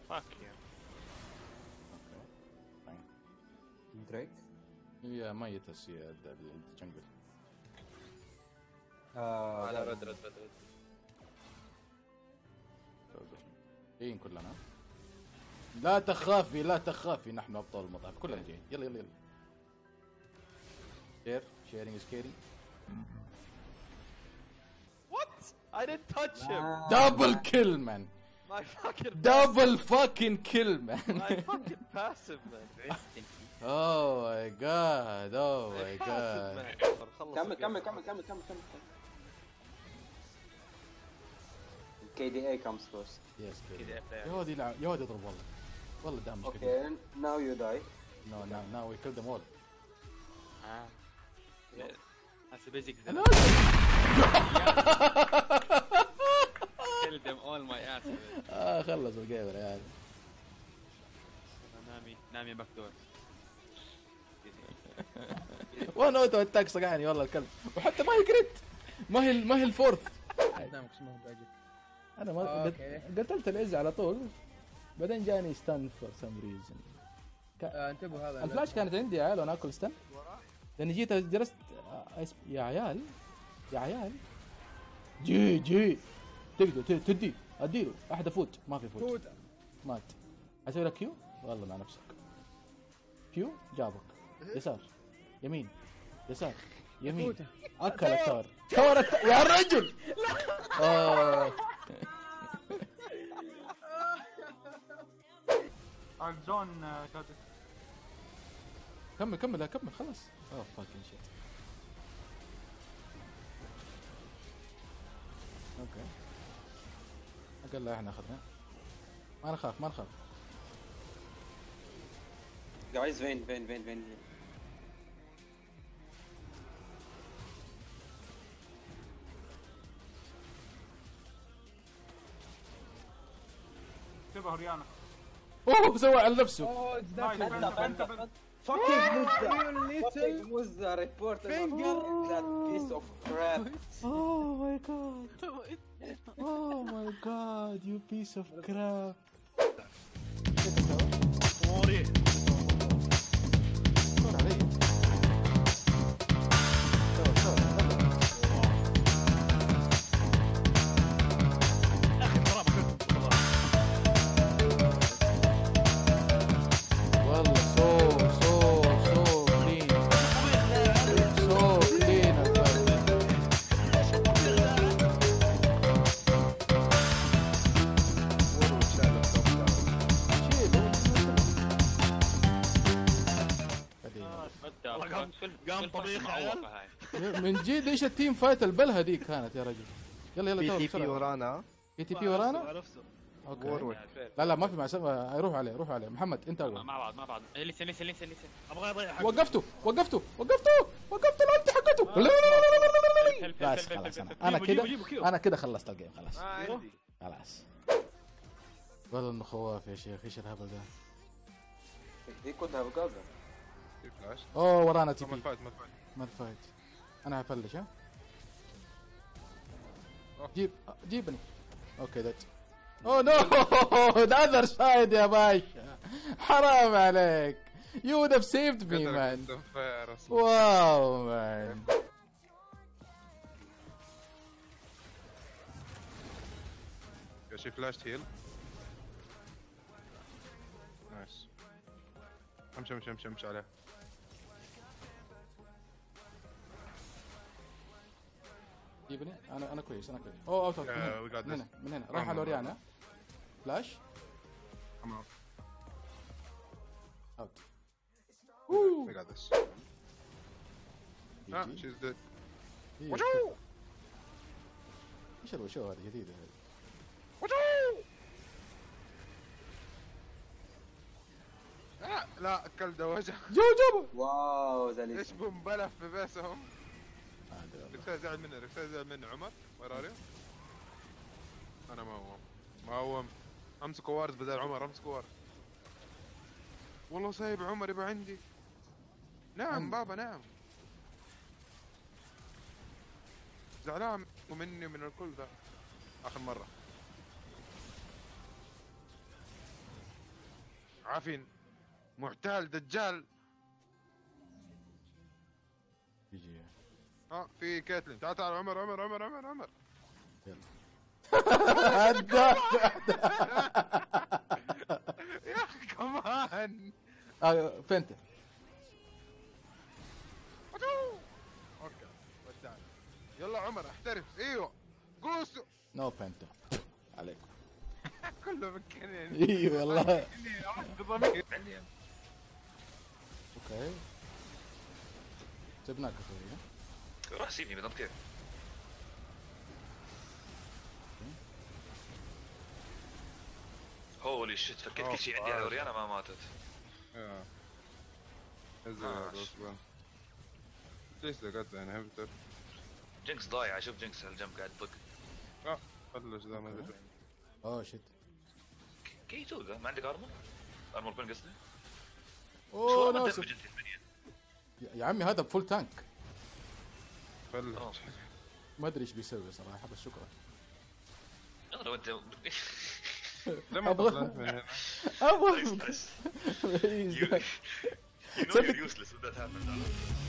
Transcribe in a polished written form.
فاك يا دريك هي ميت هي الجنجل. لا رد جايين كلنا. لا تخافي لا تخافي، نحن ابطال المطاف كلنا جايين. يلا يلا يلا. شيرينج از كيري. What? I didn't touch him. Double kill man. My fucking Double fucking kill man. my fucking passive man. Oh my god. Oh my god. كمل كي دي اي comes first. Yes كيري. يهودي يضرب والله دام مش كبير. Okay, now you die. No we killed them all. That's a basic. Kill them all my ass. خلص الجيم يا عيال. نامي مكتور. وانا اوتو اتاك صقعني والله الكلب، وحتى ما هي كريت، ما هي الفورث. قدامك اسمه باجي. انا ما قتلت العز على طول، بعدين جاني ستان فور سم ريزن. انتبهوا هذا الفلاش كانت عندي يا عيال وانا اكل ستان، لاني جيت جلست يا عيال جي تقدر تدي اديله احد افوت، ما في فوت مات. اسوي لك كيو والله مع نفسك. كيو جابك يسار يمين يسار يمين اكل تور يا رجل. الزون كمل خلص. فاكين شيت. اوكي اقل احنا اخذنا، ما نخاف Guys, vein. انتبهوا ريانا. سوى على نفسه. Fucking Muzza report that piece of crap. Oh my god, you piece of crap. قام طبيخ عيال من جد ايش التيم فايت البلهه دي كانت يا رجل. يلا بي تي بي ورانا. عرفته. اوكي لا ما في معسكر. روح عليه محمد انت اول. مع بعض. لسه ابغى اضيع. وقفته الالتي حقته. بس خلاص انا كده خلصت الجيم خلاص. خلاص والله انه خواف يا شيخ. ايش الهبل ده؟ دي كلها بقاقة. ورانا تي بي. ما فايت. انا هفلش. ها جيبني. اوكي ذات. نو ذا اذر سايد يا باشا، حرام عليك. يو وود هاف سيفد مي مان. واو مان. شي فلاش هيل. نايس. امشي عليه. جيبني. انا كويس. اوت من هنا راح على اوريانا. فلاش اوت. We got this. She's dead. ايش الوشو هذه جديده هذه؟ لا اكل وجه. جابه. واو زلمه ايش بنبلف في بيسهم. ركسا زعل منه عمر. وير ار يو؟ انا ما هو امسك وارد بدل عمر. والله سايب عمر يبقى عندي. نعم بابا نعم. زعلان مني ومن الكل ذا. اخر مرة عافين محتال دجال. يجي في كاتلين. تعال تعال عمر عمر عمر عمر عمر. يلا يا اخي كمان. فين انت؟ اوكي ودعني. يلا عمر احترف. ايوه قوسو. نو بنتا عليكم. كله مكانين. ايوه والله. بضمير. اوكي سيبناك شوي. روح سيبني بدون كيف. هولي شيت فكيت كل شيء عندي على اوريانا ما ماتت. ليش قاعد انا هبتر. جنكس ضايع. شوف جنكس هالجنب قاعد طق. خلص ذا ما ادري. اوه شيت. كي توقع ما عندك ارمر؟ ارمر بين قصدي؟ اوه شو ناسف. يا عمي هذا فول تانك. خلص. ما ادري ايش بيسوي صراحه بس شكرا. لو انت لما طلعت من هنا. ابغى يو نو يور يوسلس وذات هابند.